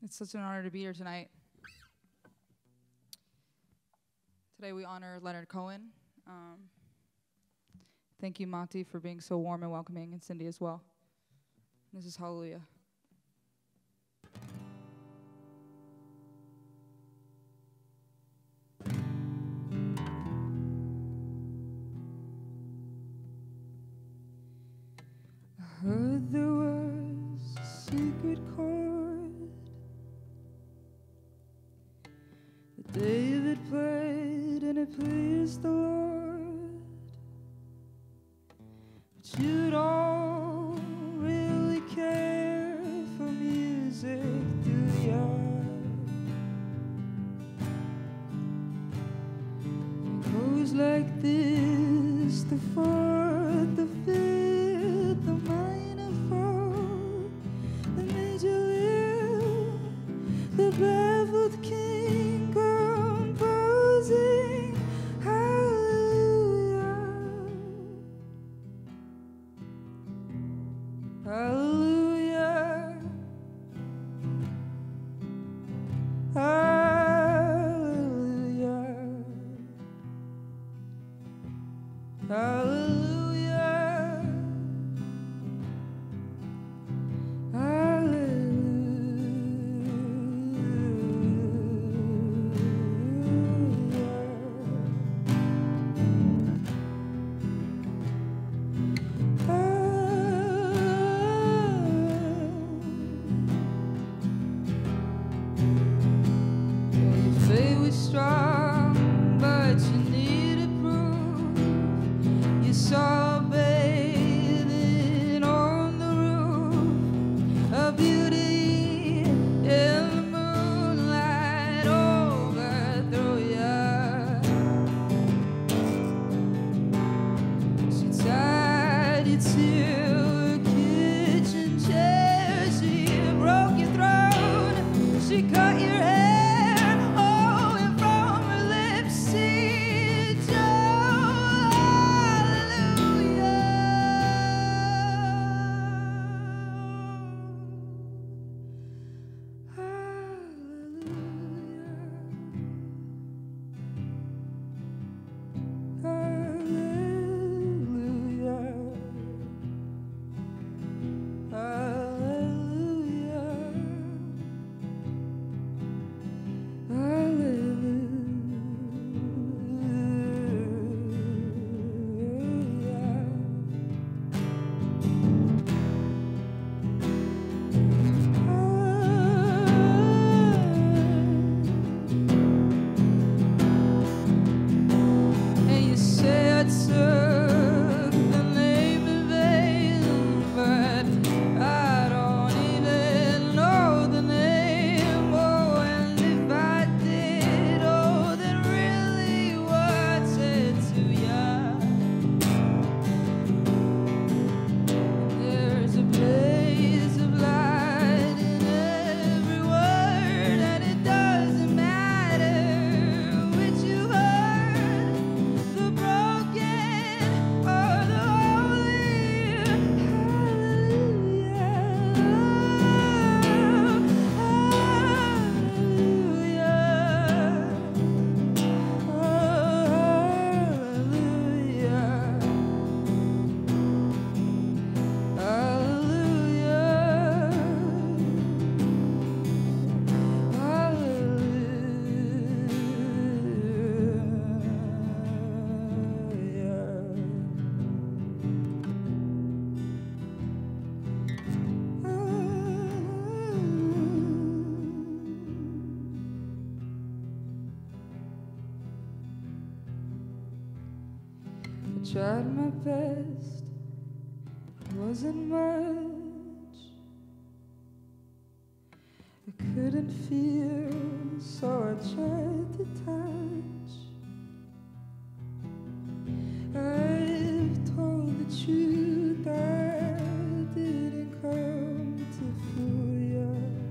It's such an honor to be here tonight. Today we honor Leonard Cohen. Thank you, Matti, for being so warm and welcoming, and Cindy as well. This is Hallelujah. I heard there was a secret chord that David played and it pleased the Lord, but you don't really care for music, do ya? It goes like this: the fourth, the fifth, the minor fall, the major lift, the baffled king composing hallelujah, hallelujah, hallelujah, hallelujah. Strong, but you needed proof. You saw bathing on the roof, a beauty in the moonlight overthrew ya. She tied you to a kitchen chair, she broke your throat, she cut your hair. Tried my best, it wasn't much. I couldn't feel, so I tried to touch. I've told the truth, I didn't come to fool ya.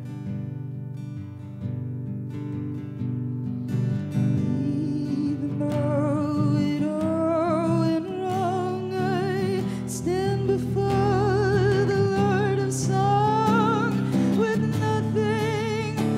Even though it all went wrong, I stand before the Lord of Song with nothing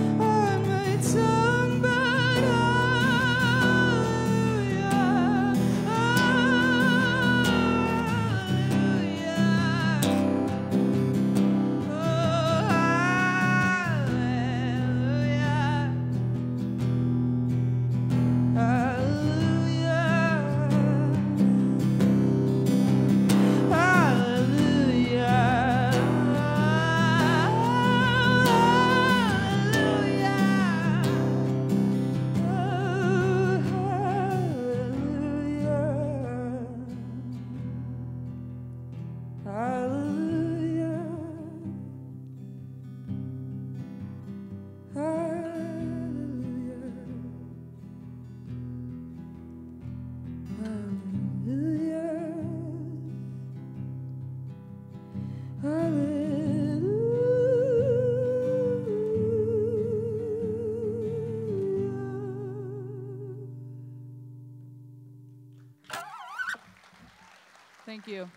Thank you.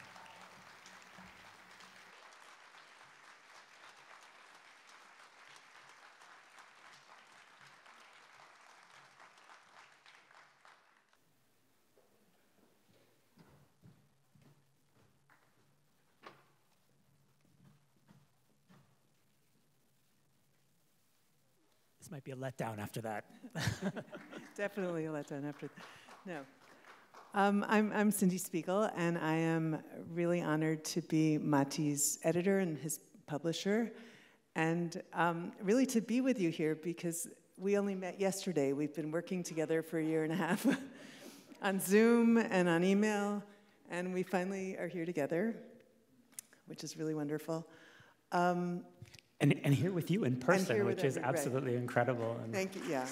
This might be a letdown after that. Definitely a letdown after that. No. I'm Cindy Spiegel, and I am really honored to be Matti's editor and his publisher, and really to be with you here because we only met yesterday. We've been working together for a year and a half on Zoom and on email, and we finally are here together, which is really wonderful. And here with you in person, which is absolutely incredible. And thank you, yeah.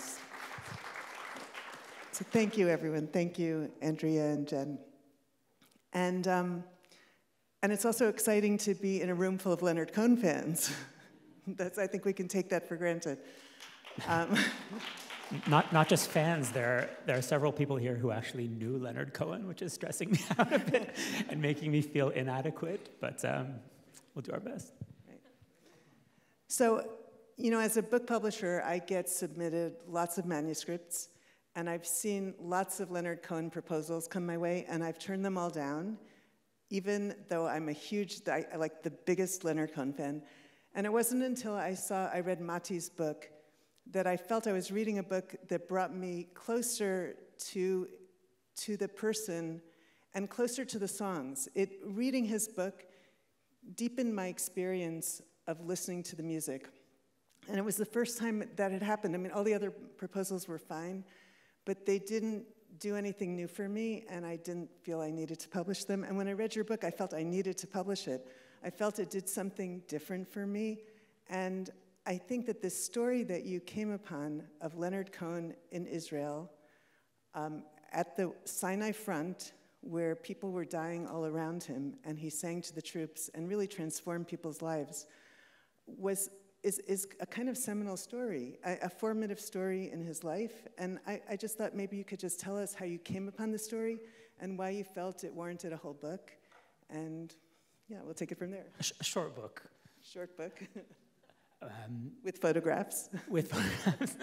So thank you, everyone. Thank you, Andrea and Jen. And it's also exciting to be in a room full of Leonard Cohen fans. I think we can take that for granted. Not just fans, there are several people here who actually knew Leonard Cohen, which is stressing me out a bit and making me feel inadequate, but we'll do our best. So, you know, as a book publisher, I get submitted lots of manuscripts, and I've seen lots of Leonard Cohen proposals come my way, and I've turned them all down, even though I'm I like the biggest Leonard Cohen fan. And it wasn't until I read Matti's book that I felt I was reading a book that brought me closer to the person and closer to the songs. Reading his book deepened my experience of listening to the music. And it was the first time that had happened. I mean, all the other proposals were fine, but they didn't do anything new for me, and I didn't feel I needed to publish them. And when I read your book, I felt I needed to publish it. I felt it did something different for me. And I think that this story that you came upon of Leonard Cohen in Israel, at the Sinai front, where people were dying all around him, and he sang to the troops and really transformed people's lives, is a kind of seminal story, a formative story in his life. And I just thought maybe you could just tell us how you came upon the story and why you felt it warranted a whole book. And yeah, we'll take it from there. A short book. Short book. With photographs. With photographs.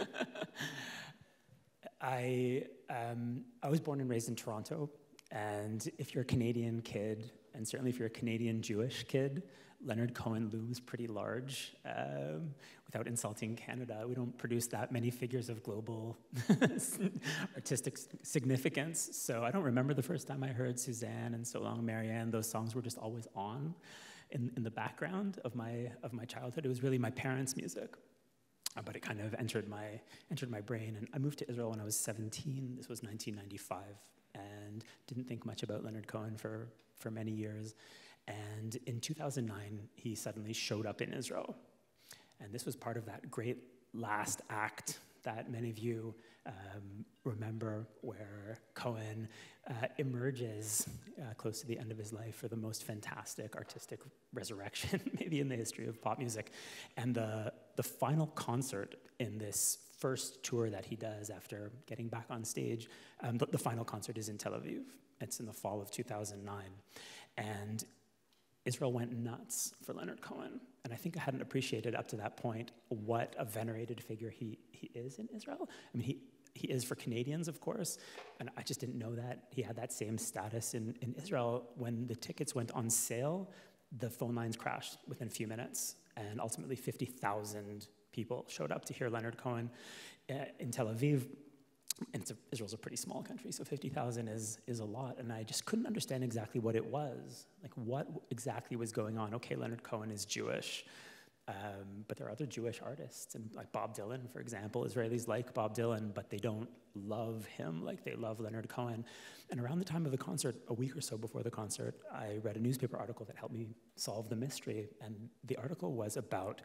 I was born and raised in Toronto, and if you're a Canadian kid, and certainly if you're a Canadian Jewish kid, Leonard Cohen looms pretty large. Without insulting Canada, we don't produce that many figures of global artistic significance. So I don't remember the first time I heard Suzanne and So Long Marianne. Those songs were just always on in the background of my childhood. It was really my parents' music, but it kind of entered my brain. And I moved to Israel when I was 17. This was 1995, and didn't think much about Leonard Cohen for many years. And in 2009, he suddenly showed up in Israel. And this was part of that great last act that many of you remember, where Cohen emerges close to the end of his life for the most fantastic artistic resurrection maybe in the history of pop music. And the final concert in this first tour that he does after getting back on stage, the final concert is in Tel Aviv. It's in the fall of 2009. And Israel went nuts for Leonard Cohen. And I think I hadn't appreciated up to that point what a venerated figure he is in Israel. I mean, he is for Canadians, of course, and I just didn't know that he had that same status in Israel. When the tickets went on sale, the phone lines crashed within a few minutes, and ultimately 50,000 people showed up to hear Leonard Cohen in Tel Aviv. And Israel's a pretty small country, so 50,000 is a lot, and I just couldn't understand exactly what it was. Like, what exactly was going on? Okay, Leonard Cohen is Jewish, but there are other Jewish artists, and like Bob Dylan, for example. Israelis like Bob Dylan, but they don't love him like they love Leonard Cohen. And around the time of the concert, a week or so before the concert, I read a newspaper article that helped me solve the mystery, and the article was about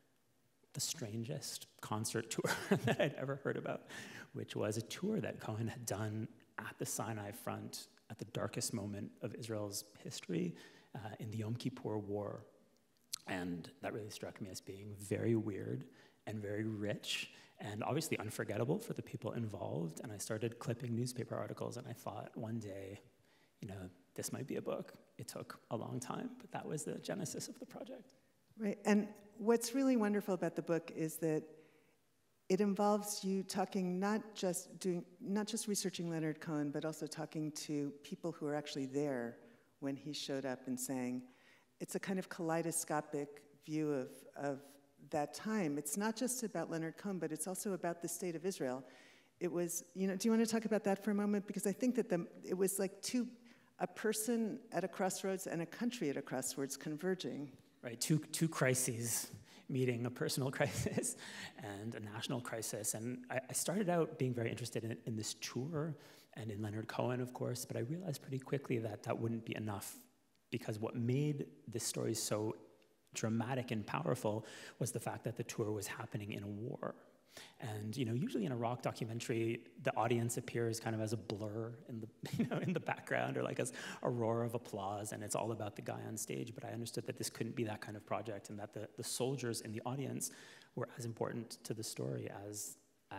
the strangest concert tour that I'd ever heard about, which was a tour that Cohen had done at the Sinai front at the darkest moment of Israel's history in the Yom Kippur War. And that really struck me as being very weird and very rich and obviously unforgettable for the people involved. And I started clipping newspaper articles, and I thought one day, this might be a book. It took a long time, but that was the genesis of the project. Right, and what's really wonderful about the book is that it involves you talking, not just researching Leonard Cohen, but also talking to people who are actually there when he showed up and saying, it's a kind of kaleidoscopic view of that time. It's not just about Leonard Cohen, but it's also about the state of Israel. It was, do you want to talk about that for a moment? Because I think that it was like a person at a crossroads and a country at a crossroads converging. Right, two crises meeting, a personal crisis and a national crisis. And I started out being very interested in this tour and in Leonard Cohen, of course, but I realized pretty quickly that that wouldn't be enough, because what made this story so dramatic and powerful was the fact that the tour was happening in a war. And usually in a rock documentary, the audience appears kind of as a blur in the in the background, or like as a roar of applause, and it's all about the guy on stage. But I understood that this couldn't be that kind of project, and that the soldiers in the audience were as important to the story as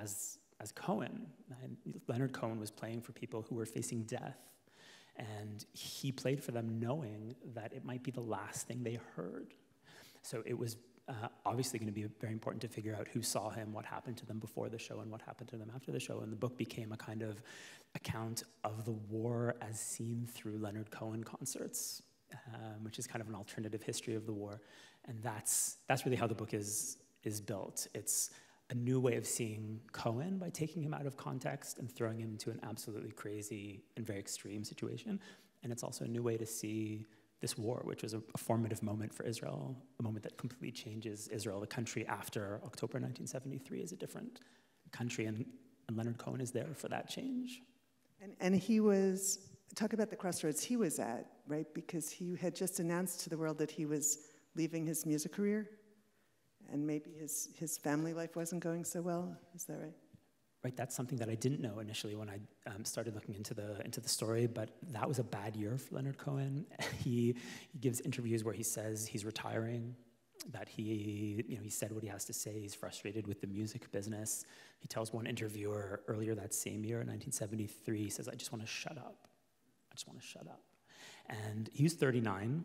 Cohen. And Leonard Cohen was playing for people who were facing death, and he played for them knowing that it might be the last thing they heard. So it was obviously going to be very important to figure out who saw him, what happened to them before the show, and what happened to them after the show. And the book became a kind of account of the war as seen through Leonard Cohen concerts, which is kind of an alternative history of the war. And that's really how the book is built. It's a new way of seeing Cohen by taking him out of context and throwing him into an absolutely crazy and very extreme situation. And it's also a new way to see this war, which was a formative moment for Israel, a moment that completely changes Israel. The country after October 1973 is a different country, and Leonard Cohen is there for that change. And he was, talk about the crossroads he was at, right? Because he had just announced to the world that he was leaving his music career, and maybe his family life wasn't going so well. Is that right? Right, that's something that I didn't know initially when I started looking into the story, but that was a bad year for Leonard Cohen. He gives interviews where he says he's retiring, that he said what he has to say. He's frustrated with the music business. He tells one interviewer earlier that same year, in 1973, he says, "I just want to shut up. I just want to shut up." And he was 39,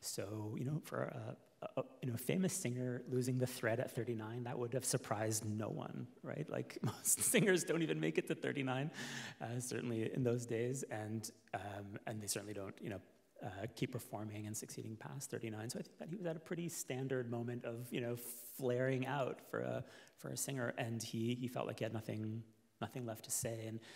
so for a famous singer losing the thread at 39, that would have surprised no one, right? Like, most singers don't even make it to 39, certainly in those days, and they certainly don't, keep performing and succeeding past 39. So I think that he was at a pretty standard moment of, flaring out for a singer, and he felt like he had nothing left to say. And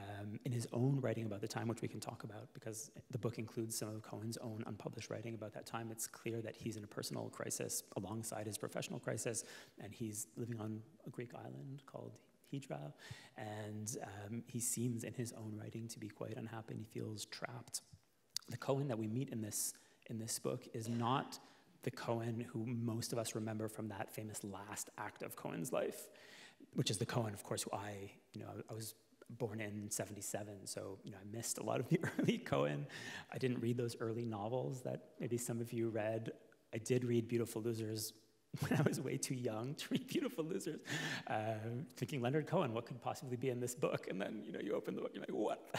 in his own writing about the time, which we can talk about because the book includes some of Cohen's own unpublished writing about that time, it's clear that he's in a personal crisis alongside his professional crisis, and he's living on a Greek island called Hydra, and he seems in his own writing to be quite unhappy, and he feels trapped. The Cohen that we meet in this book is not the Cohen who most of us remember from that famous last act of Cohen's life, which is the Cohen, of course, who I was born in 77, so I missed a lot of the early Cohen. I didn't read those early novels that maybe some of you read. I did read Beautiful Losers when I was way too young to read Beautiful Losers, thinking, Leonard Cohen, what could possibly be in this book? And then you open the book, you're like, what?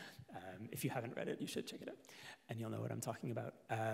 If you haven't read it, you should check it out, and you'll know what I'm talking about.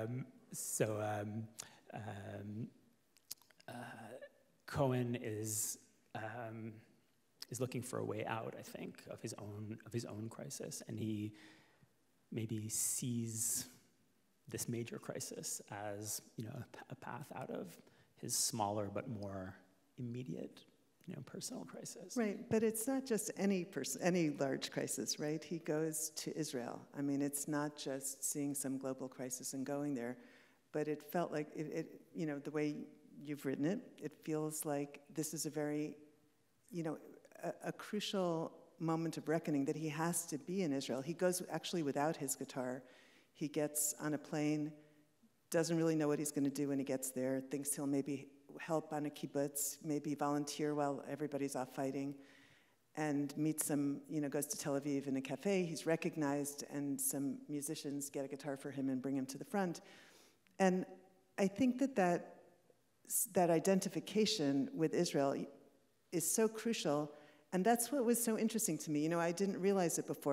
Cohen is looking for a way out, I think, of his own crisis, and he maybe sees this major crisis as a path out of his smaller but more immediate personal crisis. Right, but it's not just any large crisis, right? He goes to Israel. I mean, it's not just seeing some global crisis and going there, but it felt like the way you've written it, it feels like this is a very, a crucial moment of reckoning, that he has to be in Israel. He goes actually without his guitar. He gets on a plane, doesn't really know what he's going to do when he gets there, thinks he'll maybe help on a kibbutz, maybe volunteer while everybody's off fighting, and meets some, goes to Tel Aviv in a cafe. He's recognized, and some musicians get a guitar for him and bring him to the front. And I think that identification with Israel is so crucial, and that's what was so interesting to me. I didn't realize it before.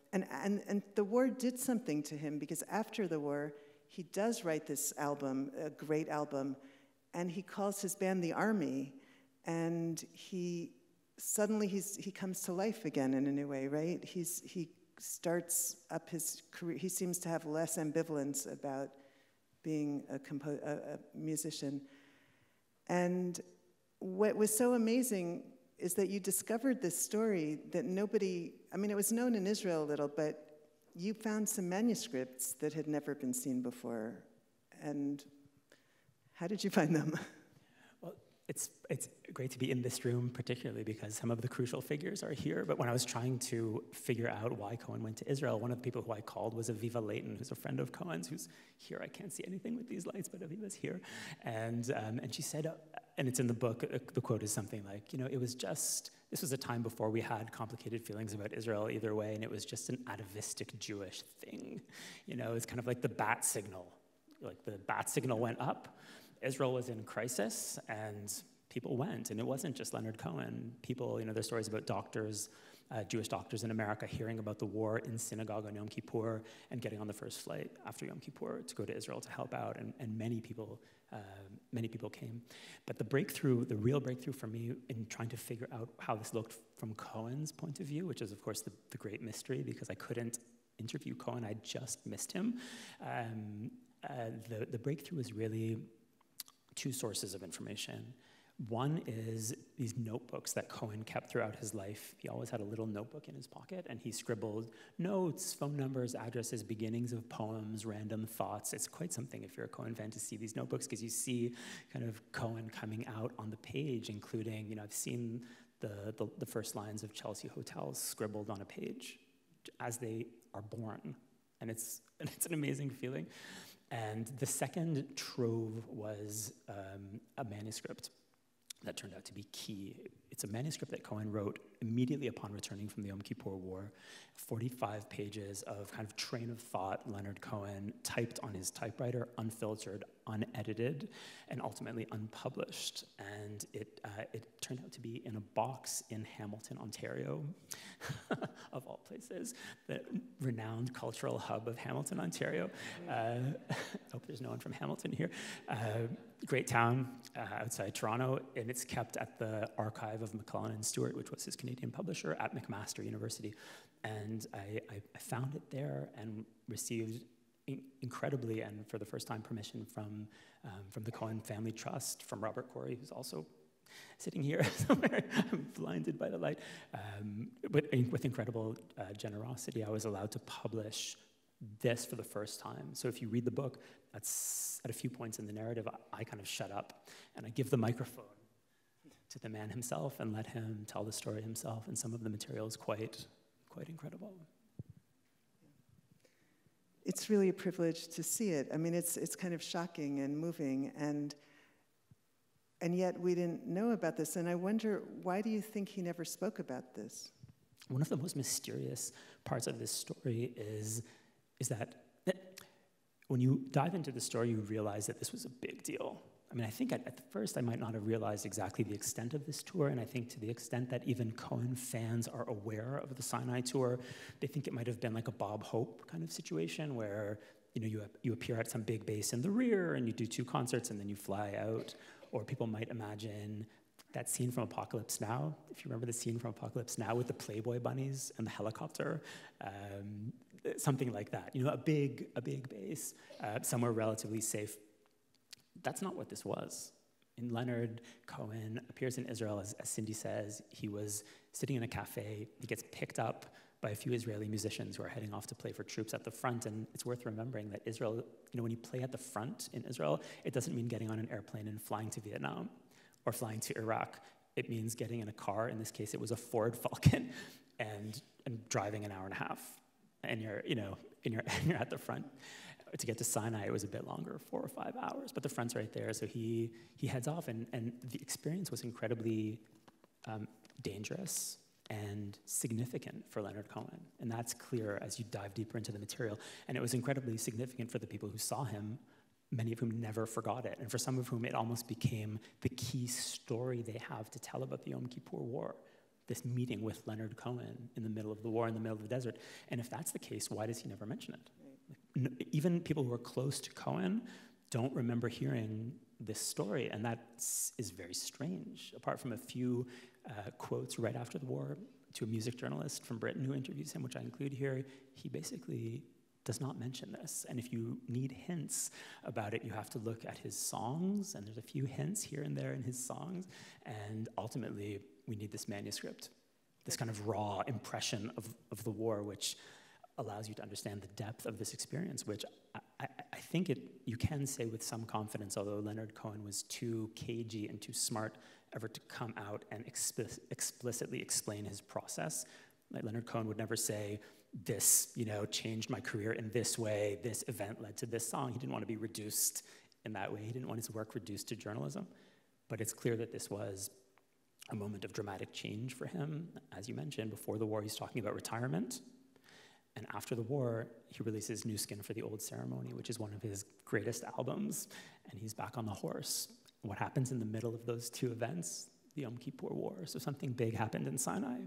And the war did something to him, because after the war, he does write this album, a great album, and he calls his band the Army, and he comes to life again in a new way, right? He starts up his career. He seems to have less ambivalence about being a musician. And what was so amazing is that you discovered this story that nobody, I mean, it was known in Israel a little, but you found some manuscripts that had never been seen before. And how did you find them? Well, it's great to be in this room, particularly because some of the crucial figures are here. But when I was trying to figure out why Cohen went to Israel, one of the people who I called was Aviva Leighton, who's a friend of Cohen's, who's here. I can't see anything with these lights, but Aviva's here. And she said, and it's in the book, the quote is something like, you know, this was a time before we had complicated feelings about Israel either way, and it was just an atavistic Jewish thing. You know, it's kind of like the bat signal. Like the bat signal went up, Israel was in crisis, and people went. And it wasn't just Leonard Cohen. People, you know, there's stories about doctors, Jewish doctors in America hearing about the war in synagogue on Yom Kippur and getting on the first flight after Yom Kippur to go to Israel to help out, and many people came. But the real breakthrough for me in trying to figure out how this looked from Cohen's point of view, which is of course the great mystery, because I couldn't interview Cohen, I just missed him. The breakthrough is really two sources of information. One is these notebooks that Cohen kept throughout his life. He always had a little notebook in his pocket, and he scribbled notes, phone numbers, addresses, beginnings of poems, random thoughts. It's quite something if you're a Cohen fan to see these notebooks, because you see kind of Cohen coming out on the page, including, you know, I've seen the first lines of Chelsea Hotels scribbled on a page as they are born, and it's an amazing feeling. And the second trove was a manuscript that turned out to be key. It's a manuscript that Cohen wrote immediately upon returning from the Yom Kippur War, 45 pages of kind of train of thought Leonard Cohen typed on his typewriter, unfiltered, unedited, and ultimately unpublished. And it turned out to be in a box in Hamilton, Ontario, of all places, the renowned cultural hub of Hamilton, Ontario. I hope there's no one from Hamilton here. Great town outside Toronto, and it's kept at the archive of McClellan and Stewart, which was his Canadian publisher, at McMaster University. And I found it there and received incredibly, and for the first time, permission from the Cohen Family Trust, from Robert Corey, who's also sitting here somewhere. I'm blinded by the light. But with incredible generosity, I was allowed to publish this for the first time. So if you read the book, that's at a few points in the narrative, I kind of shut up and I give the microphone to the man himself and let him tell the story himself. And some of the material is quite incredible. It's really a privilege to see it. I mean, it's kind of shocking and moving, and yet we didn't know about this. And I wonder, why do you think he never spoke about this? One of the most mysterious parts of this story is that when you dive into the story, you realize that this was a big deal. I mean, I think at first I might not have realized exactly the extent of this tour, and I think to the extent that even Cohen fans are aware of the Sinai tour, they think it might have been like a Bob Hope kind of situation where, you know, you appear at some big base in the rear and you do 2 concerts and then you fly out. Or people might imagine that scene from Apocalypse Now, if you remember the scene from Apocalypse Now with the Playboy bunnies and the helicopter, something like that. You know, a big base, somewhere relatively safe. That's not what this was. And Leonard Cohen appears in Israel, as Cindy says. He was sitting in a cafe. He gets picked up by a few Israeli musicians who are heading off to play for troops at the front. And it's worth remembering that Israel, you know, when you play at the front in Israel, it doesn't mean getting on an airplane and flying to Vietnam or flying to Iraq. It means getting in a car. In this case, it was a Ford Falcon, and driving an hour and a half. And you're at the front. To get to Sinai, it was a bit longer, 4 or 5 hours, but the front's right there. So he heads off, and the experience was incredibly dangerous and significant for Leonard Cohen. And that's clear as you dive deeper into the material. And it was incredibly significant for the people who saw him, many of whom never forgot it. And for some of whom, it almost became the key story they have to tell about the Yom Kippur War. this meeting with Leonard Cohen in the middle of the war, in the middle of the desert. And if that's the case, why does he never mention it? Right. Even people who are close to Cohen don't remember hearing this story, and that is very strange. Apart from a few quotes right after the war to a music journalist from Britain who interviews him, which I include here, he basically does not mention this. And if you need hints about it, you have to look at his songs, and there's a few hints here and there in his songs, and ultimately we need this manuscript, this kind of raw impression of the war, which allows you to understand the depth of this experience, which I think you can say with some confidence, although Leonard Cohen was too cagey and too smart ever to come out and explicitly explain his process. Like Leonard Cohen would never say, this, changed my career in this way, this event led to this song. He didn't want to be reduced in that way. He didn't want his work reduced to journalism. But it's clear that this was a moment of dramatic change for him. As you mentioned, before the war, he's talking about retirement. And after the war, he releases New Skin for the Old Ceremony, which is one of his greatest albums, and he's back on the horse. What happens in the middle of those two events? The Yom Kippur War. So something big happened in Sinai.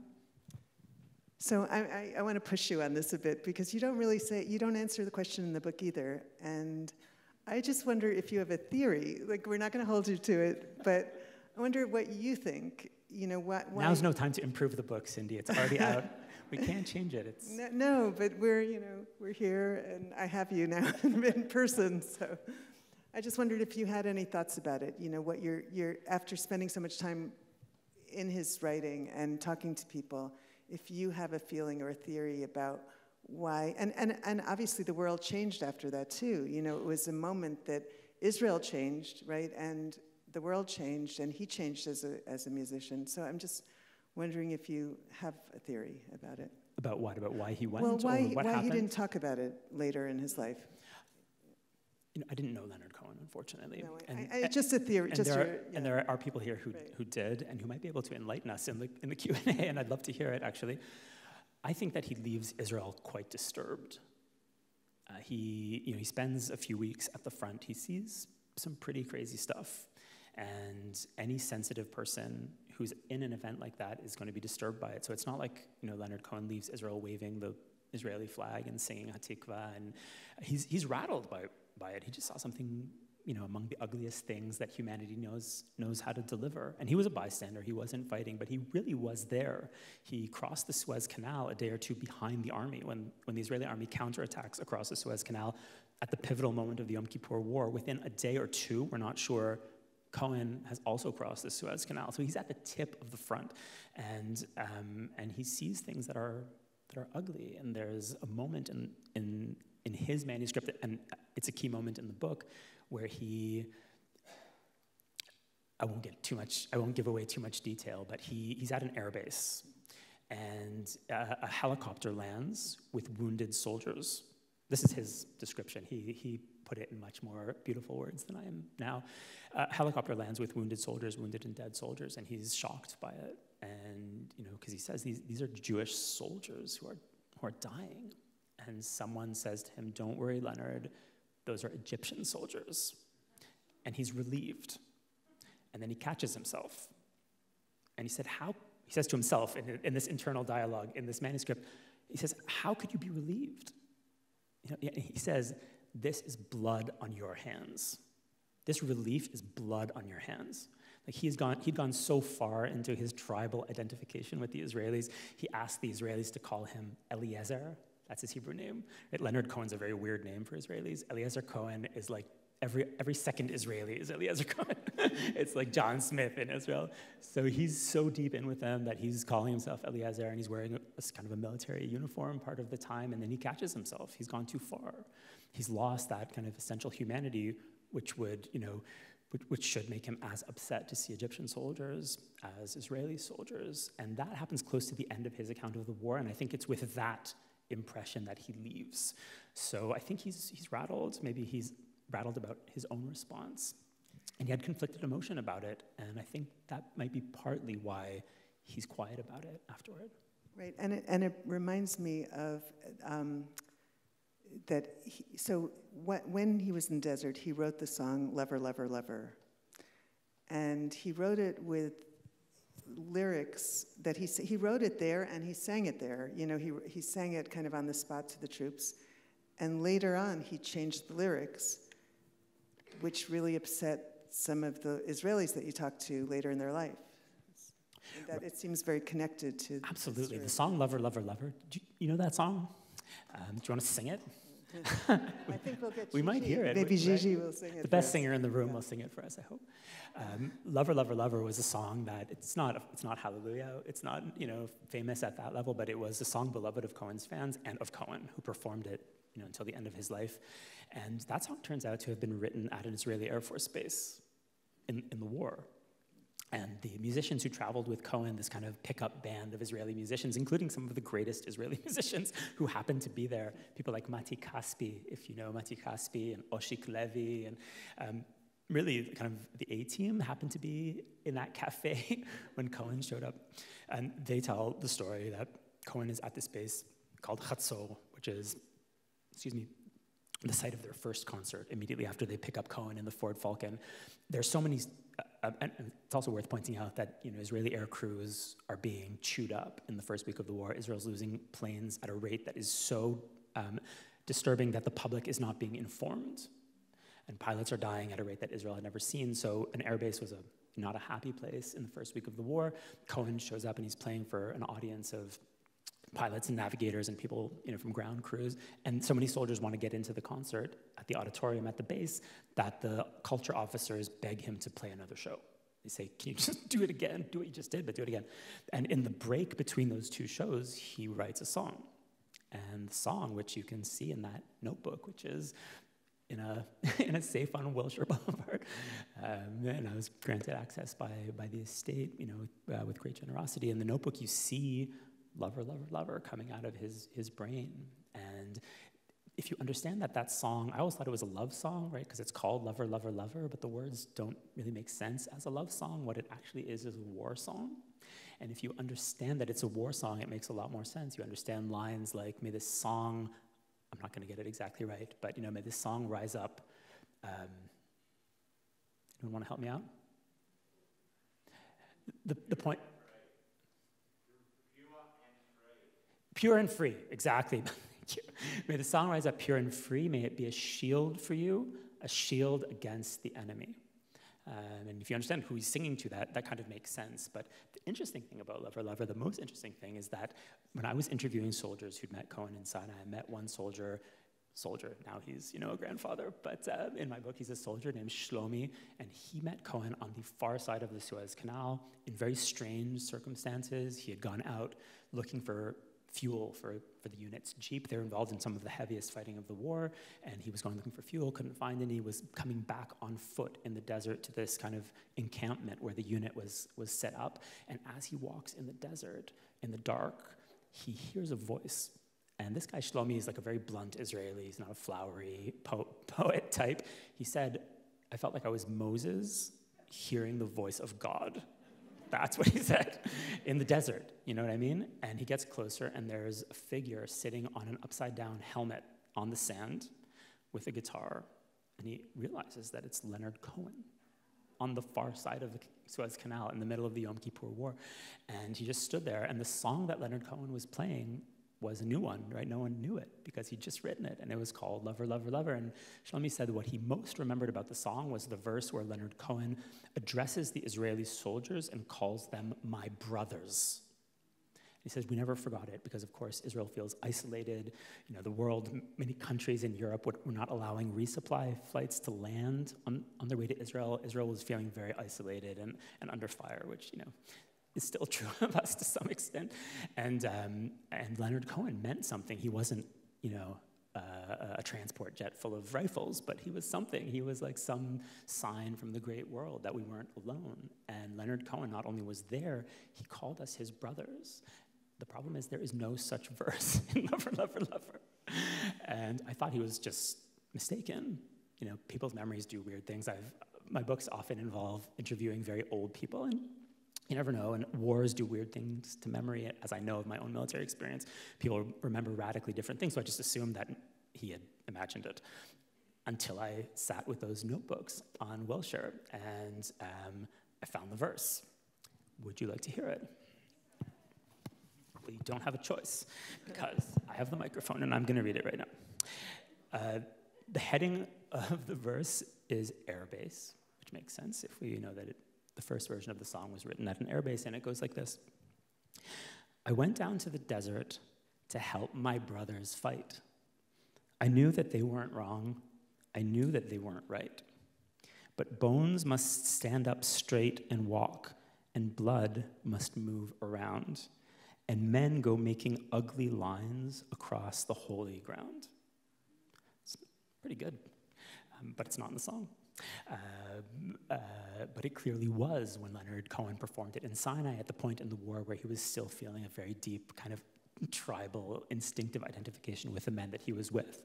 So I want to push you on this a bit, because you don't answer the question in the book either. And I just wonder if you have a theory. Like, we're not going to hold you to it, but I wonder what you think. Why? Now's no time to improve the book, Cindy. It's already out. We can't change it. No, but we're here, and I have you now in person. So I just wondered if you had any thoughts about it. What you're after spending so much time in his writing and talking to people, if you have a feeling or a theory about why, and obviously the world changed after that too. It was a moment that Israel changed, right, and the world changed, and he changed as a musician. So I'm just wondering if you have a theory about it. About what? About why he went? Well, why happened? He didn't talk about it later in his life. I didn't know Leonard Cohen, unfortunately. No, just a theory. And there are people here who did, and who might be able to enlighten us in the Q&A, and I'd love to hear it, actually. I think that he leaves Israel quite disturbed. He spends a few weeks at the front. He sees some pretty crazy stuff, and any sensitive person who's in an event like that is going to be disturbed by it. So it's not like Leonard Cohen leaves Israel waving the Israeli flag and singing Hatikva, and he's rattled by it. He just saw something, among the ugliest things that humanity knows how to deliver. And he was a bystander. He wasn't fighting, but he really was there. He crossed the Suez Canal a day or two behind the army when the Israeli army counterattacks across the Suez Canal at the pivotal moment of the Yom Kippur War. Within a day or two, we're not sure, Cohen has also crossed the Suez Canal. So he's at the tip of the front, and he sees things that are ugly. And there's a moment in his manuscript, and it's a key moment in the book, where I won't give away too much detail, but he's at an airbase, and a helicopter lands with wounded soldiers. This is his description. He put it in much more beautiful words than I am now. Helicopter lands with wounded soldiers, wounded and dead soldiers, and he's shocked by it. And because he says these are Jewish soldiers who are dying. And someone says to him, "Don't worry, Leonard, those are Egyptian soldiers." And he's relieved. And then he catches himself. And he says to himself in this internal dialogue, in this manuscript, he says, "How could you be relieved?" He says, "This is blood on your hands. This relief is blood on your hands." Like he'd gone so far into his tribal identification with the Israelis, he asked the Israelis to call him Eliezer. That's his Hebrew name. Right? Leonard Cohen's a very weird name for Israelis. Eliezer Cohen is like every second Israeli is Eliezer Cohen. It's like John Smith in Israel. So he's so deep in with them that he's calling himself Eliezer, and he's wearing a kind of a military uniform part of the time, and then he catches himself. He's gone too far. He's lost that kind of essential humanity, which should make him as upset to see Egyptian soldiers as Israeli soldiers. And that happens close to the end of his account of the war, and I think it's with that impression that he leaves. So I think he's rattled. Maybe he's rattled about his own response. And he had conflicted emotion about it, and I think that might be partly why he's quiet about it afterward. Right, and it reminds me of when he was in the desert, he wrote the song "Lover, Lover, Lover," and he wrote it with lyrics that he wrote it there and he sang it there. You know, he sang it kind of on the spot to the troops. And later on, he changed the lyrics, which really upset some of the Israelis that you talk to later in their life. That it seems very connected to. Absolutely. The song Lover, Lover, Lover. Do you know that song? Do you want to sing it? I think we'll get Gigi. We might hear it. Maybe Gigi will sing it. The best singer in the room will sing it for us, I hope. Lover, Lover, Lover was a song that it's not Hallelujah. It's not, you know, famous at that level, but it was a song beloved of Cohen's fans and of Cohen, who performed it, you know, until the end of his life. And that song turns out to have been written at an Israeli Air Force base in the war. And the musicians who traveled with Cohen, this kind of pickup band of Israeli musicians, including some of the greatest Israeli musicians who happened to be there, people like Matti Kaspi, if you know Matti Kaspi, and Oshik Levi, and really kind of the A-team happened to be in that cafe when Cohen showed up. And they tell the story that Cohen is at this base called Chatzor, which is, the site of their first concert immediately after they pick up Cohen in the Ford Falcon. There's so many, and it's also worth pointing out that, you know, Israeli air crews are being chewed up in the first week of the war. Israel's losing planes at a rate that is so disturbing that the public is not being informed. And pilots are dying at a rate that Israel had never seen. So an airbase was not a happy place in the first week of the war. Cohen shows up and he's playing for an audience of pilots and navigators and people, you know, from ground crews, and so many soldiers want to get into the concert at the auditorium at the base that the culture officers beg him to play another show. They say, can you just do it again? Do what you just did, but do it again. And in the break between those two shows, he writes a song. And the song, which you can see in that notebook, which is in a safe on Wilshire Boulevard, and I was granted access by the estate, you know, with great generosity. In the notebook, you see Lover, Lover, Lover coming out of his brain. And if you understand that song, I always thought it was a love song, right? Because it's called Lover, Lover, Lover, but the words don't really make sense as a love song. What it actually is a war song. And if you understand that it's a war song, it makes a lot more sense. You understand lines like, may this song, I'm not going to get it exactly right, but, you know, may this song rise up. Anyone want to help me out? The point... Pure and free, exactly. May the song rise up pure and free. May it be a shield for you, a shield against the enemy. And if you understand who he's singing to, that kind of makes sense. But the interesting thing about Lover, Lover, the most interesting thing is that when I was interviewing soldiers who'd met Cohen in Sinai, I met one soldier, now he's, you know, a grandfather, but in my book he's a soldier named Shlomi, and he met Cohen on the far side of the Suez Canal in very strange circumstances. He had gone out looking for fuel for the unit's jeep. They were involved in some of the heaviest fighting of the war, and he was going looking for fuel, couldn't find any, was coming back on foot in the desert to this kind of encampment where the unit was set up. And as he walks in the desert, in the dark, he hears a voice. And this guy, Shlomi, is like a very blunt Israeli. He's not a flowery poet type. He said, I felt like I was Moses hearing the voice of God. That's what he said, in the desert, you know what I mean? And he gets closer, and there's a figure sitting on an upside-down helmet on the sand with a guitar, and he realizes that it's Leonard Cohen on the far side of the Suez Canal in the middle of the Yom Kippur War. And he just stood there, and the song that Leonard Cohen was playing was a new one, right? No one knew it because he'd just written it, and it was called Lover, Lover, Lover. And Shlomi said what he most remembered about the song was the verse where Leonard Cohen addresses the Israeli soldiers and calls them my brothers. He says, we never forgot it because, of course, Israel feels isolated. You know, the world, many countries in Europe were not allowing resupply flights to land on their way to Israel. Israel was feeling very isolated and under fire, which, you know, is still true of us to some extent. And Leonard Cohen meant something. He wasn't, you know, a transport jet full of rifles, but he was something. He was like some sign from the great world that we weren't alone. And Leonard Cohen not only was there, he called us his brothers. The problem is there is no such verse in Lover, Lover, Lover. And I thought he was just mistaken. You know, people's memories do weird things. My books often involve interviewing very old people, and you never know, and wars do weird things to memory, as I know of my own military experience. People remember radically different things, so I just assumed that he had imagined it until I sat with those notebooks on Wilshire, and I found the verse. Would you like to hear it? Well, you don't have a choice, because I have the microphone and I'm going to read it right now. The heading of the verse is airbase, which makes sense if we know that the first version of the song was written at an airbase, and it goes like this. I went down to the desert to help my brothers fight. I knew that they weren't wrong. I knew that they weren't right. But bones must stand up straight and walk, and blood must move around, and men go making ugly lines across the holy ground. It's pretty good, but it's not in the song. But it clearly was when Leonard Cohen performed it in Sinai at the point in the war where he was still feeling a very deep kind of tribal, instinctive identification with the men that he was with.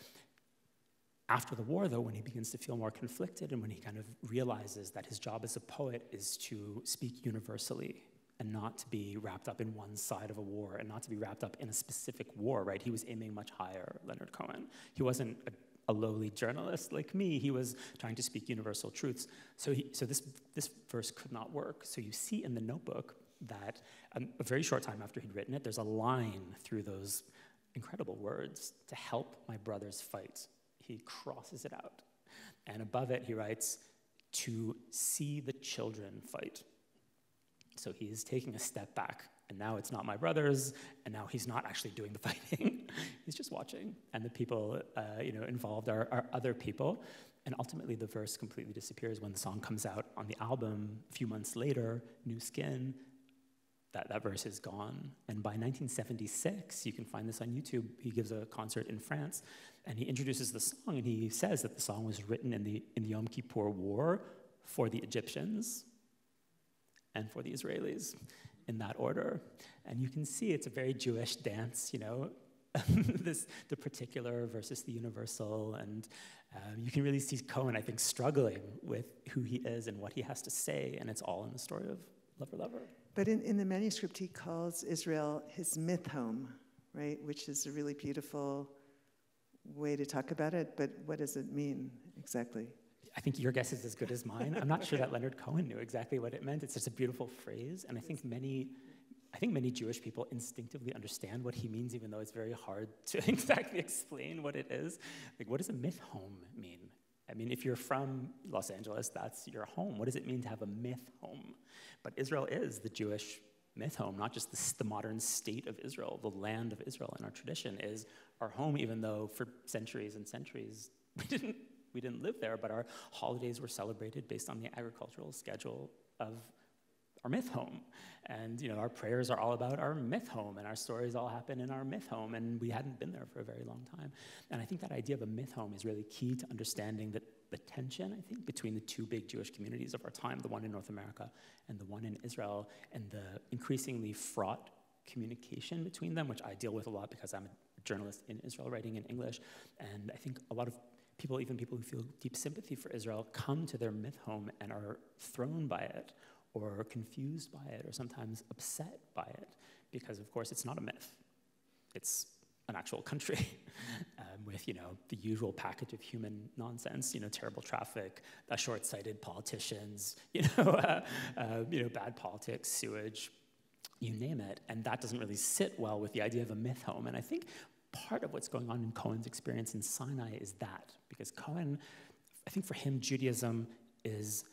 After the war, though, when he begins to feel more conflicted and when he kind of realizes that his job as a poet is to speak universally and not to be wrapped up in one side of a war and not to be wrapped up in a specific war, right? He was aiming much higher, Leonard Cohen. He wasn't a lowly journalist like me. He was trying to speak universal truths. So this verse could not work. So you see in the notebook that a very short time after he'd written it, there's a line through those incredible words, to help my brothers fight. He crosses it out. And above it, he writes, to see the children fight. So he's taking a step back. And now it's not my brothers, and now he's not actually doing the fighting. He's just watching. And the people involved are other people. And ultimately, the verse completely disappears when the song comes out on the album. A few months later, New Skin, that verse is gone. And by 1976, you can find this on YouTube, he gives a concert in France, and he introduces the song, and he says that the song was written in the Yom Kippur War for the Egyptians and for the Israelis, in that order. And you can see it's a very Jewish dance, the particular versus the universal, and you can really see Cohen, I think, struggling with who he is and what he has to say, and it's all in the story of Lover, Lover. But in the manuscript, he calls Israel his myth home, right? Which is a really beautiful way to talk about it, but what does it mean exactly? I think your guess is as good as mine. I'm not sure that Leonard Cohen knew exactly what it meant. It's just a beautiful phrase, and I think many Jewish people instinctively understand what he means, even though it's very hard to exactly explain what it is. Like, what does a myth home mean? I mean, if you're from Los Angeles, that's your home. What does it mean to have a myth home? But Israel is the Jewish myth home, not just the modern state of Israel. The land of Israel in our tradition is our home, even though for centuries and centuries we didn't live there, but our holidays were celebrated based on the agricultural schedule of our myth home. And our prayers are all about our myth home, and our stories all happen in our myth home, and we hadn't been there for a very long time. And I think that idea of a myth home is really key to understanding that the tension, I think, between the two big Jewish communities of our time, the one in North America and the one in Israel, and the increasingly fraught communication between them, which I deal with a lot because I'm a journalist in Israel writing in English. And I think a lot of people, even people who feel deep sympathy for Israel, come to their myth home and are thrown by it, or confused by it, or sometimes upset by it, because of course it's not a myth. It's an actual country with the usual package of human nonsense, terrible traffic, short-sighted politicians, bad politics, sewage, you name it, and that doesn't really sit well with the idea of a myth home. And I think part of what's going on in Cohen's experience in Sinai is that, because Cohen, I think for him, Judaism is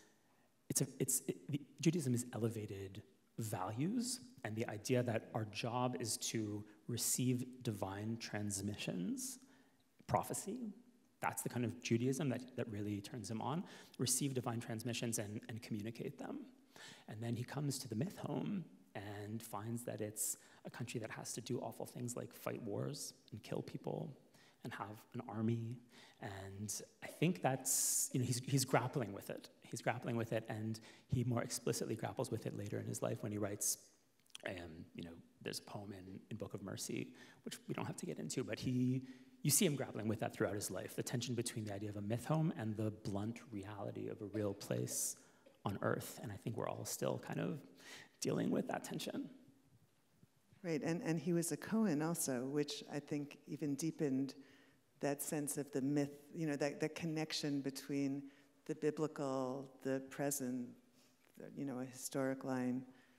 elevated values, and the idea that our job is to receive divine transmissions, prophecy. That's the kind of Judaism that really turns him on. Receive divine transmissions and communicate them. And then he comes to the myth home and finds that it's a country that has to do awful things like fight wars and kill people and have an army. And I think that's, he's grappling with it. He's grappling with it, and he more explicitly grapples with it later in his life when he writes, there's a poem in Book of Mercy, which we don't have to get into, but you see him grappling with that throughout his life, the tension between the idea of a myth home and the blunt reality of a real place on earth. And I think we're all still kind of dealing with that tension. Right, and he was a Cohen also, which I think even deepened that sense of the myth, that connection between the biblical, the present, a historic line,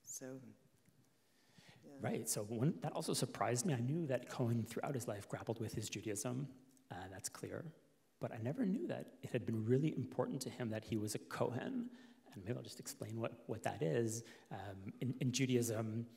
So, yeah. Right, so that also surprised me. I knew that Cohen throughout his life grappled with his Judaism, that's clear. But I never knew that it had been really important to him that he was a Cohen. And maybe I'll just explain what that is. In Judaism,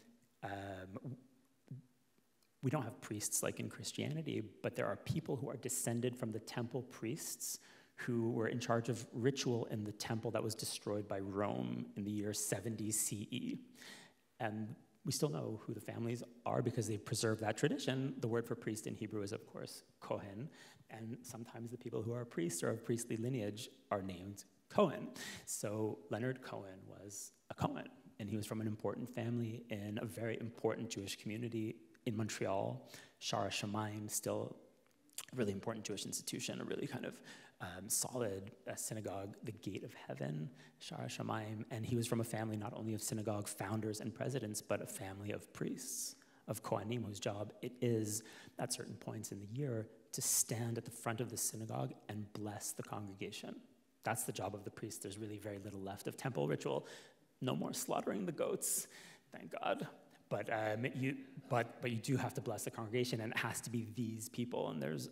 we don't have priests like in Christianity, but there are people who are descended from the temple priests who were in charge of ritual in the temple that was destroyed by Rome in the year 70 CE. And we still know who the families are because they've preserved that tradition. The word for priest in Hebrew is, of course, Kohen. And sometimes the people who are priests or of priestly lineage are named Cohen. So Leonard Cohen was a Cohen, and he was from an important family in a very important Jewish community in Montreal. Shara Shamayim, still a really important Jewish institution, a really kind of solid synagogue, the gate of heaven, Shara Shamayim. And he was from a family not only of synagogue founders and presidents, but a family of priests, of Kohanim, whose job it is at certain points in the year to stand at the front of the synagogue and bless the congregation. That's the job of the priest. There's really very little left of temple ritual. No more slaughtering the goats, thank God. But you do have to bless the congregation, and it has to be these people. And there's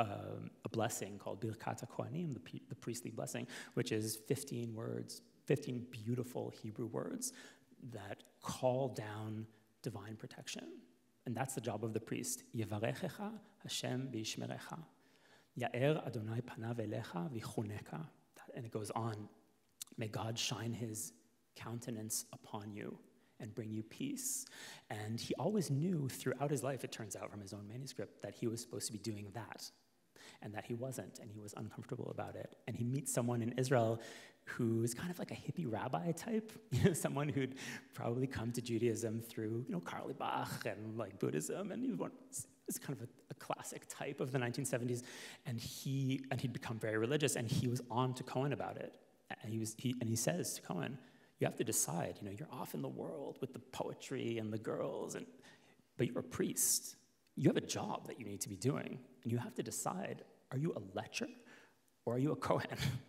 a blessing called Birkat HaKohanim, the priestly blessing, which is 15 words, 15 beautiful Hebrew words that call down divine protection. And that's the job of the priest. Yevarechecha Hashem v'yishmerecha. Ya'er Adonai panav elecha v'chuneka. And it goes on. May God shine his countenance upon you and bring you peace. And he always knew throughout his life, it turns out from his own manuscript, that he was supposed to be doing that, and that he wasn't, and he was uncomfortable about it. And he meets someone in Israel who is kind of like a hippie rabbi type, someone who'd probably come to Judaism through, Karl Bach and like Buddhism, and it's kind of a classic type of the 1970s. And he'd become very religious, and he was on to Cohen about it. And he says to Cohen, you have to decide, you're off in the world with the poetry and the girls, but you're a priest. You have a job that you need to be doing, and you have to decide, are you a lecher or are you a Cohen?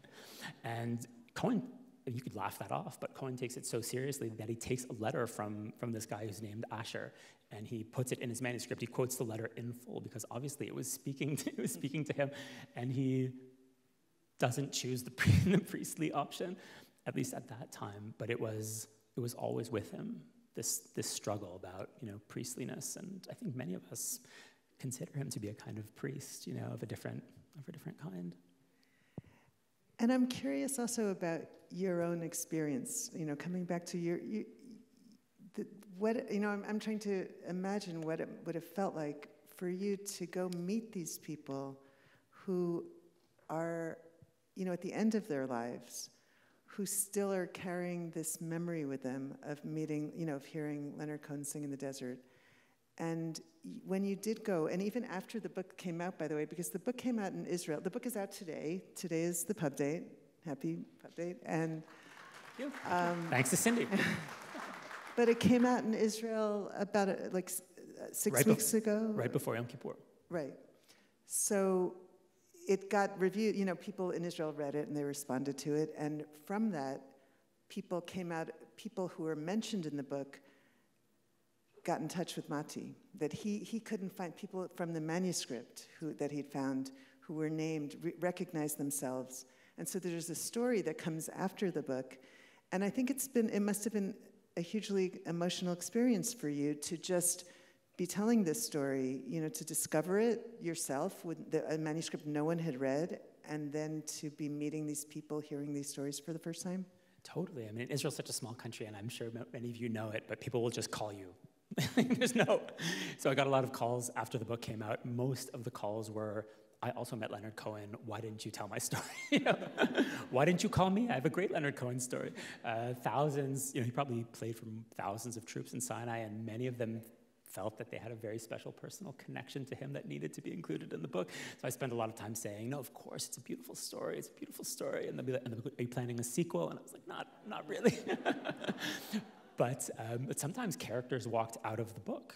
And Cohen, you could laugh that off, but Cohen takes it so seriously that he takes a letter from this guy who's named Asher, and he puts it in his manuscript. He quotes the letter in full because obviously it was speaking to him, and he doesn't choose the priestly option, at least at that time, but it was always with him, this struggle about, priestliness. And I think many of us consider him to be a kind of priest, of a different kind. And I'm curious also about your own experience, coming back to I'm trying to imagine what it would have felt like for you to go meet these people who are, at the end of their lives, who still are carrying this memory with them of meeting, of hearing Leonard Cohen sing in the desert. And when you did go, and even after the book came out, by the way, because the book came out in Israel, the book is out today. Today is the pub date. Happy pub date. And thanks to Cindy. But it came out in Israel about 6 weeks ago. Right before Yom Kippur. Right. So it got reviewed, people in Israel read it and they responded to it. And from that, people who were mentioned in the book got in touch with Matti, that he couldn't find people from the manuscript that he'd found who were named, recognized themselves. And so there's a story that comes after the book. And I think it must have been a hugely emotional experience for you to just be telling this story, to discover it yourself with a manuscript no one had read, and then to be meeting these people, hearing these stories for the first time? Totally. I mean, Israel's such a small country, and I'm sure many of you know it, but people will just call you. So I got a lot of calls after the book came out. Most of the calls were, I also met Leonard Cohen. Why didn't you tell my story? Why didn't you call me? I have a great Leonard Cohen story. Thousands, he probably played for thousands of troops in Sinai, and many of them felt that they had a very special personal connection to him that needed to be included in the book. So I spent a lot of time saying, no, of course, it's a beautiful story. It's a beautiful story. And they'll be like, are you planning a sequel? And I was like, not really. But sometimes characters walked out of the book,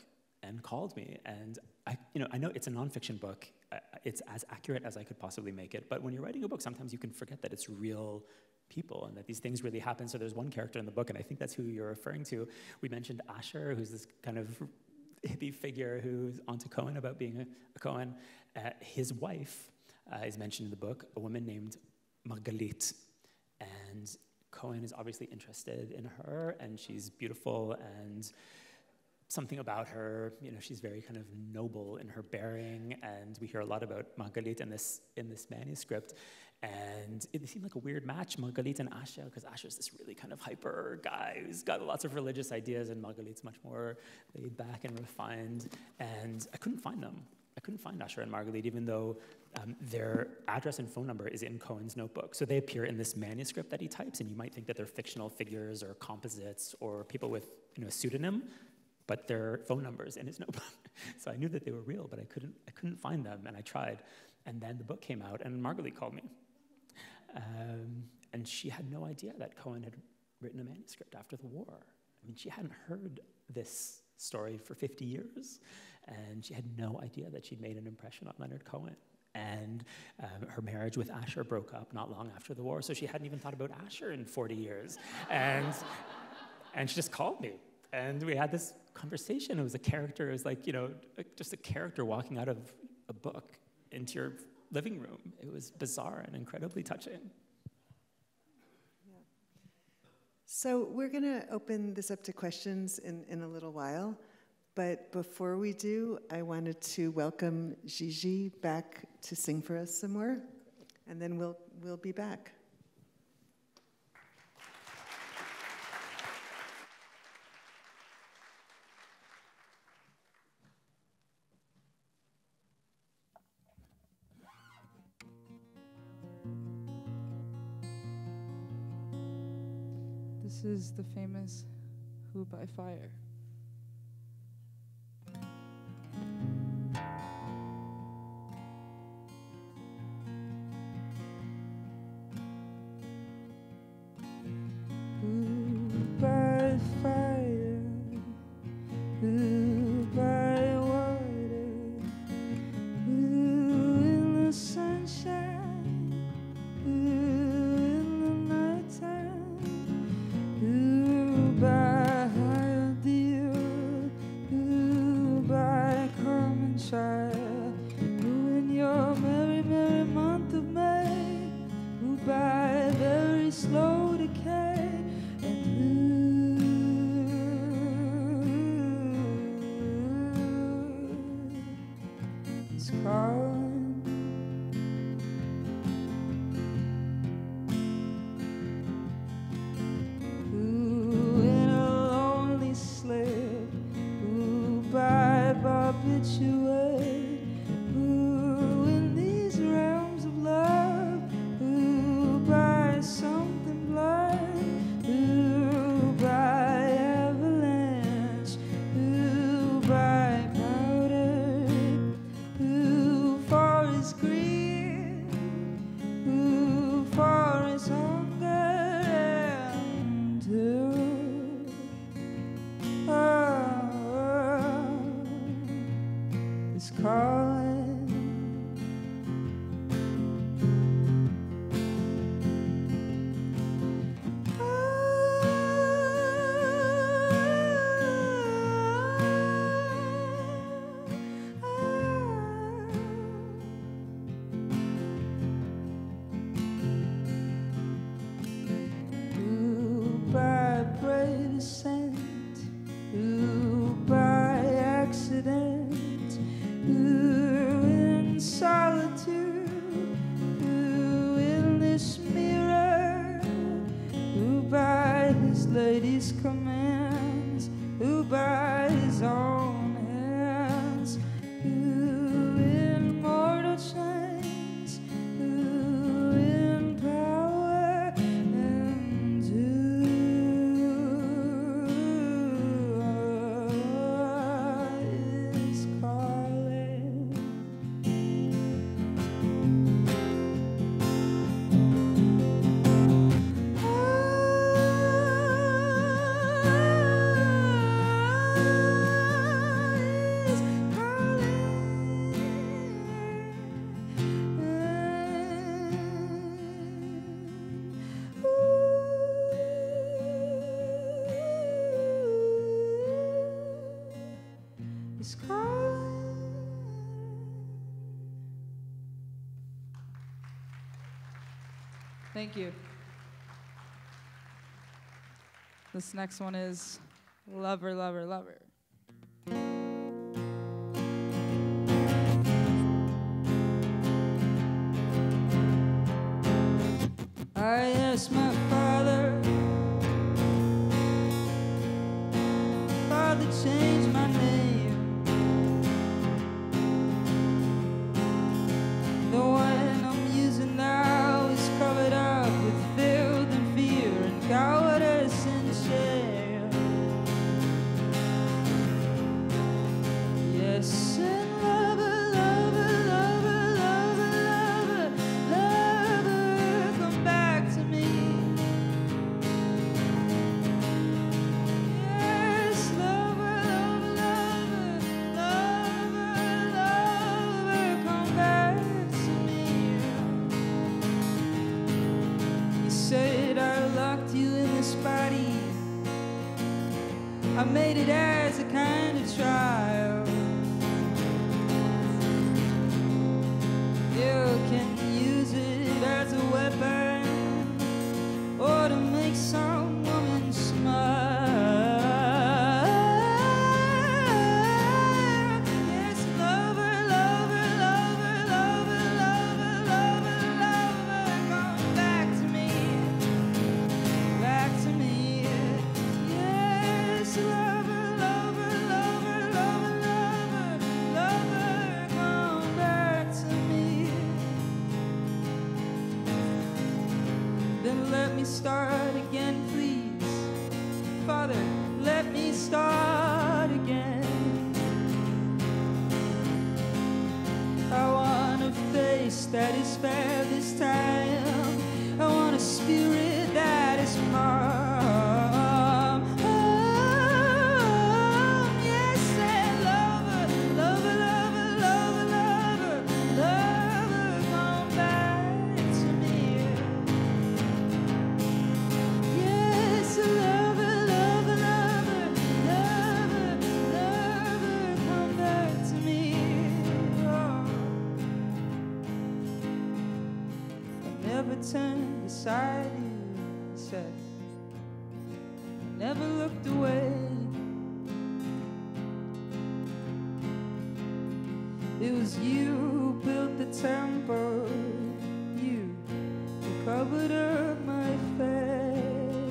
and called me. And I know it's a nonfiction book. It's as accurate as I could possibly make it. But when you're writing a book, sometimes you can forget that it's real people and that these things really happen. So there's one character in the book, and I think that's who you're referring to. We mentioned Asher, who's this kind of hippie figure who's onto Cohen about being a Cohen. His wife is mentioned in the book, a woman named Margalit. And Cohen is obviously interested in her, and she's beautiful, and something about her, she's very kind of noble in her bearing, and we hear a lot about Margalit in this manuscript. And it seemed like a weird match, Margalit and Asher, because Asher's this really kind of hyper guy who's got lots of religious ideas, and Margalit's much more laid back and refined. And I couldn't find them. I couldn't find Asher and Margalit, even though their address and phone number is in Cohen's notebook. So they appear in this manuscript that he types, and you might think that they're fictional figures or composites or people with a pseudonym, but their phone numbers in his notebook. So I knew that they were real, but I couldn't find them, and I tried. And then the book came out, and Margalit called me. And she had no idea that Cohen had written a manuscript after the war. I mean, she hadn't heard this story for 50 years, and she had no idea that she'd made an impression on Leonard Cohen. And her marriage with Asher broke up not long after the war, so she hadn't even thought about Asher in 40 years. And she just called me, and we had this conversation. It was a character, it was like, just a character walking out of a book into your living room. It was bizarre and incredibly touching. Yeah. So we're going to open this up to questions in a little while. But before we do, I wanted to welcome Gigi back to sing for us some more, and then we'll be back. This is the famous Who by Fire. Thank you. This next one is Lover, Lover, Lover. I asked my father, Father, change my name. The one I'm using now is covered up with filth and fear and cowardice and shame. Yes, and lover, lover, lover, lover, lover, lover, come back to me. Yes, lover, lover, lover, lover, come back to me. You said I locked you in this body. I made it as a kind of trial. You can use it as a weapon or to make some woman smile. Yes, lover, lover, lover, lover, lover, lover, lover, come back to me, back to me. Yes, lover, lover, lover, lover, lover, lover, come back to me. Then let me start again, please. Father, let me start again. I want a face that is fair this time. I want a spirit that is calm. Oh, yes, and lover, lover, lover, lover, lover, lover, come back to me. Yes, lover, lover, lover, lover, lover, come back to me. Oh. I never turned aside, you said. Never looked away. It was you who built the temple. You who covered up my face.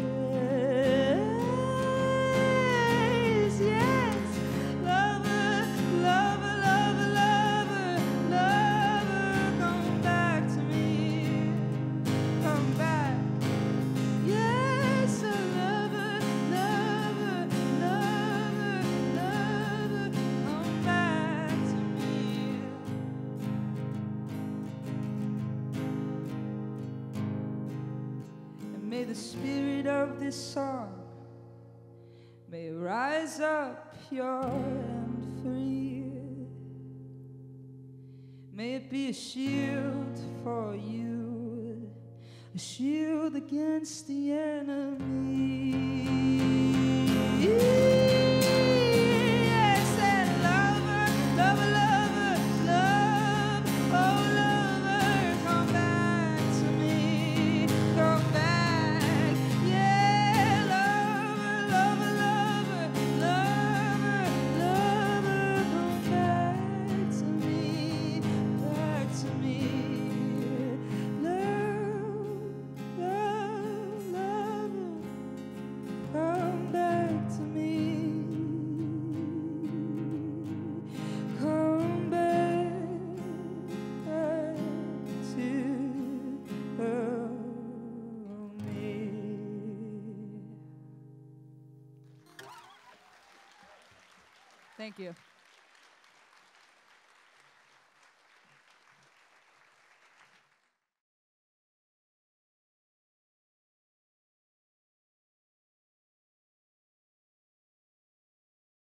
Yes, lover, lover, lover, lover, lover, come back to me. Come back. Yes, lover, lover, lover, lover, come back to me. And may the spirit of this song may rise up pure and free. May it be a shield for you, a shield against the enemy. Yes, and lover, lover, lover, love, oh lover, come back to me, come back. Yeah, lover, lover, lover, lover, lover, come back to me, back to me. Love, love, lover, come back to me. Come back to me. Thank you.